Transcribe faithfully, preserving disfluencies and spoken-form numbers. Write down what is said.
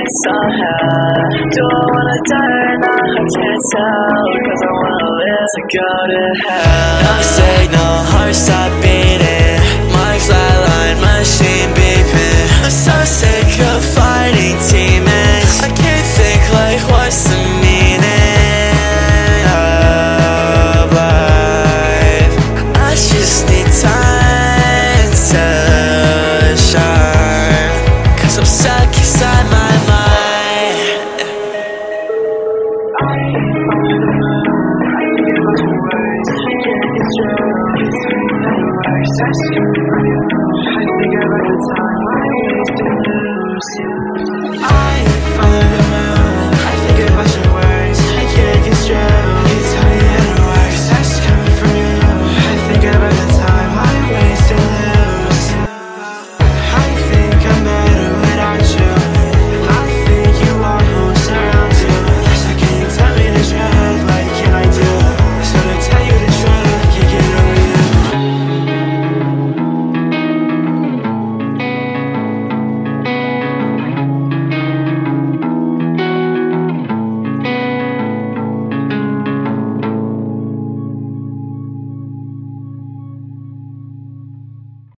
somehow. Do I wanna die or not? I can't tell, cause I wanna live to go to hell. No signal, heart stop beating, mic flatline, machine beeping. I'm so sick.